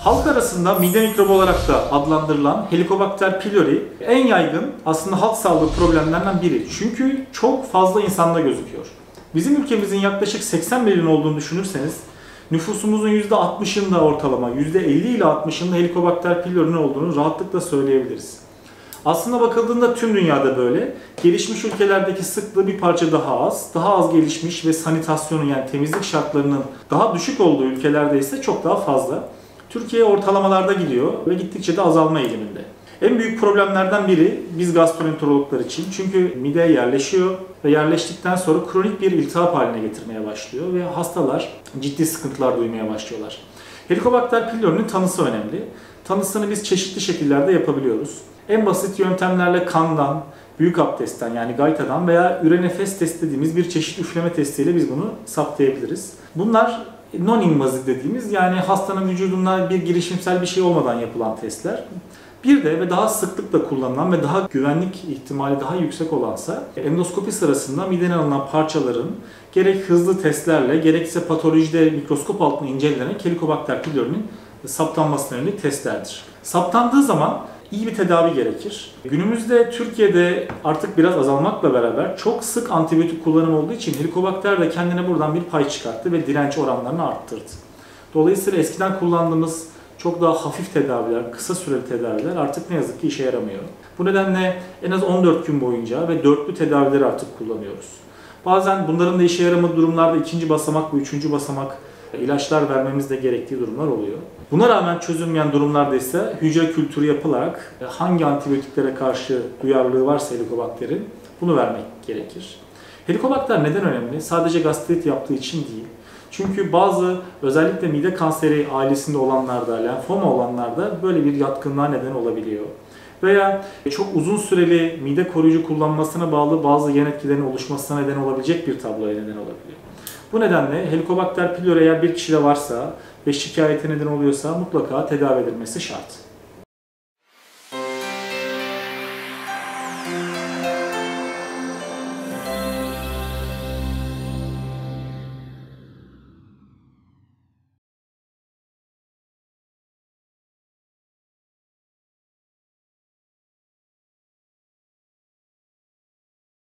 Halk arasında mide mikrobu olarak da adlandırılan Helicobacter pylori en yaygın aslında halk sağlığı problemlerinden biri. Çünkü çok fazla insanda gözüküyor. Bizim ülkemizin yaklaşık 80 milyon olduğunu düşünürseniz nüfusumuzun %60'ında ortalama, %50 ile 60'ında Helicobacter pylori olduğunu rahatlıkla söyleyebiliriz. Aslında bakıldığında tüm dünyada böyle. Gelişmiş ülkelerdeki sıklığı bir parça daha az gelişmiş ve sanitasyonun yani temizlik şartlarının daha düşük olduğu ülkelerde ise çok daha fazla. Türkiye ortalamalarda gidiyor ve gittikçe de azalma eğiliminde. En büyük problemlerden biri biz gastroenterologlar için çünkü mideye yerleşiyor ve yerleştikten sonra kronik bir iltihap haline getirmeye başlıyor ve hastalar ciddi sıkıntılar duymaya başlıyorlar. Helicobacter pylori'nin tanısı önemli. Tanısını biz çeşitli şekillerde yapabiliyoruz. En basit yöntemlerle kandan, büyük abdestten yani gaytadan veya ürenefes test dediğimiz bir çeşit üfleme testiyle biz bunu saptayabiliriz. Bunlar non-invaziv dediğimiz yani hastanın vücudunda bir girişimsel bir şey olmadan yapılan testler. Bir de ve daha sıklıkla kullanılan ve daha güvenlik ihtimali daha yüksek olansa endoskopi sırasında mideden alınan parçaların gerek hızlı testlerle gerekse patolojide mikroskop altında incelenerek Helicobacter pylori'nin saptanmasına yönelik testlerdir. Saptandığı zaman iyi bir tedavi gerekir. Günümüzde Türkiye'de artık biraz azalmakla beraber çok sık antibiyotik kullanımı olduğu için Helicobacter de kendine buradan bir pay çıkarttı ve direnç oranlarını arttırdı. Dolayısıyla eskiden kullandığımız çok daha hafif tedaviler, kısa süreli tedaviler artık ne yazık ki işe yaramıyor. Bu nedenle en az 14 gün boyunca ve dörtlü tedavileri artık kullanıyoruz. Bazen bunların da işe yaramadığı durumlarda ikinci basamak ve üçüncü basamak ilaçlar vermemiz de gerektiği durumlar oluyor. Buna rağmen çözülmeyen durumlarda ise hücre kültürü yapılarak hangi antibiyotiklere karşı duyarlılığı varsa Helicobacter'in bunu vermek gerekir. Helicobacter neden önemli? Sadece gastrit yaptığı için değil. Çünkü bazı özellikle mide kanseri ailesinde olanlarda, lenfoma olanlarda böyle bir yatkınlığa neden olabiliyor. Veya çok uzun süreli mide koruyucu kullanmasına bağlı bazı yan etkilerin oluşmasına neden olabilecek bir tabloya neden olabiliyor. Bu nedenle Helicobacter pylori eğer bir kişide varsa ve şikayete neden oluyorsa mutlaka tedavi edilmesi şart.